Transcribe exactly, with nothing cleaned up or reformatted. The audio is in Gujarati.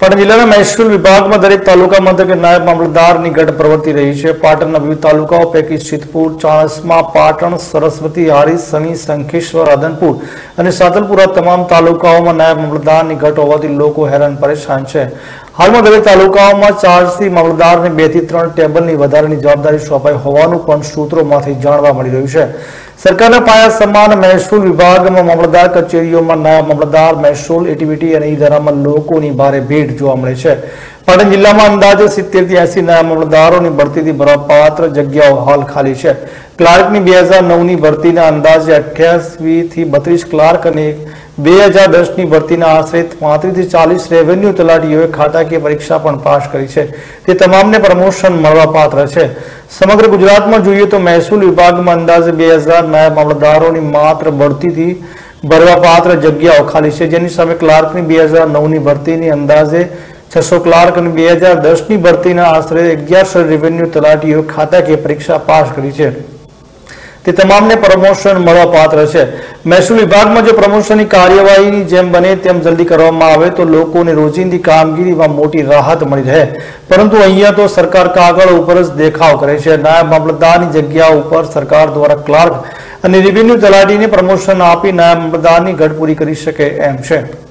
પાટણ જિલ્લાના મહેસૂલ વિભાગમાં દરેક તાલુકા મથકે નાયબ મામલતદારની ગઢ પ્રવર્તી રહી છે। પાટણના વિવિધ તાલુકાઓ પૈકી સિદ્ધપુર, ચાણસ્મા, પાટણ, સરસ્વતી, હારીજ, સની, શંખેશ્વર, રાધનપુર અને સાતલપુરા તમામ તાલુકાઓમાં નાયબ મામલતદારની ગઢ હોવાથી લોકો હેરાન પરેશાન છે। હાલમાં દરેક તાલુકાઓમાં ચાર્જથી મામલતદારને બે થી ત્રણ ટેબલની વધારાની જવાબદારી સોંપાઈ હોવાનું પણ સૂત્રોમાંથી જાણવા મળી રહ્યું છે। સરકારના પાયા સમાન મહેસૂલ વિભાગમાં મામલતદાર કચેરીઓમાં નાયબ મામલતદાર, મહેસૂલ, એટીવીટી અને ઈ-ધારામાં લોકોની ભારે ભીડ જોવા મળે છે। પાટણ જિલ્લામાં અંદાજે સિત્તેર થી એસી નાયબ મામલતદારોની ભરતીથી ભરવાપાત્ર જગ્યાઓ હાલ ખાલી છે। ક્લાર્કની બે હજાર નવની ભરતીના અંદાજે અઠ્યાસી થી બત્રીસ ક્લાર્ક અને બે હજાર દસની ભરતીના આશરે પાંત્રીસ થી ચાલીસ રેવન્યુ તલાટીઓએ ખાતાકીય પરીક્ષા પણ પાસ કરી છે। તે તમામને પ્રમોશન મળવાપાત્ર છે। સમગ્ર ગુજરાતમાં જોઈએ તો મહેસૂલ વિભાગમાં અંદાજે બે હજાર નાયબ મામલતદારોની માત્ર ભરતીથી ભરવાપાત્ર જગ્યાઓ ખાલી છે, જેની સામે ક્લાર્કની બે હજાર નવની ભરતીની અંદાજે છસો ક્લાર્ક અને બે હજાર દસની ભરતીના આશરે અગિયારસો રેવન્યુ તલાટીઓએ ખાતાકીય પરીક્ષા પાસ કરી છે। તે તમામને પ્રમોશન મળવાપાત્ર છે। મહેસૂલ વિભાગમાં જો પ્રમોશનની કાર્યવાહીની જેમ બને તેમ જલ્દી કરવામાં આવે તો લોકોને રોજિંદી કામગીરીમાં મોટી રાહત મળી રહે, પરંતુ અહીંયા તો સરકાર કાગળ ઉપર જ દેખાવ કરે છે। નાયબ મામલતદારની જગ્યા ઉપર સરકાર દ્વારા ક્લાર્ક અને રેવન્યુ તલાટીને પ્રમોશન આપી નાયબ મામલતદારની ગઢ પૂરી કરી શકે એમ છે।